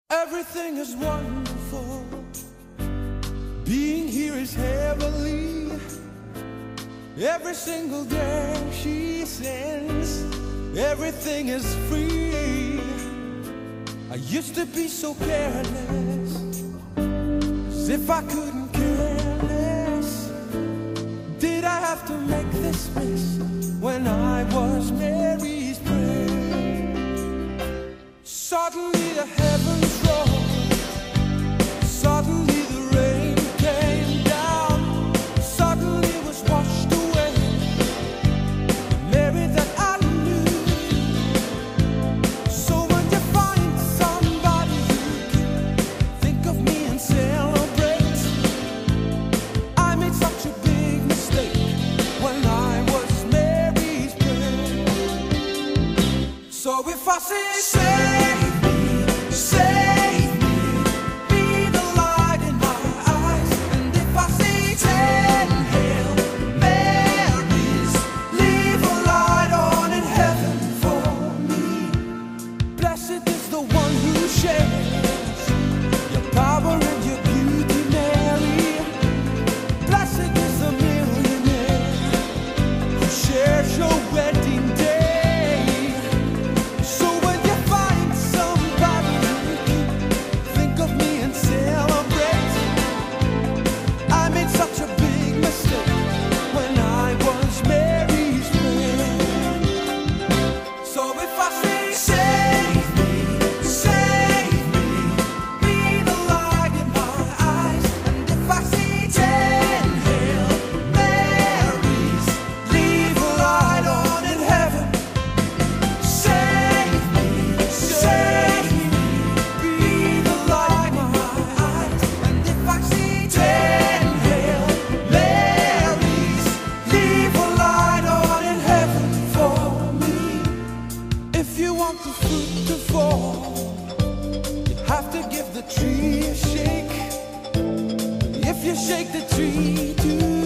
Everything is wonderful. Being here is heavenly. Every single day she sings, everything is free. I used to be so careless, as if I couldn't care less. Did I have to make this mess when I was Mary's prayer? Suddenly the heavens rolled, suddenly the rain came down, suddenly was washed away the Mary that I knew. So when you find somebody who can think of me and celebrate, I made such a big mistake when I was Mary's prayer. So if I say tree a shake. If you shake the tree too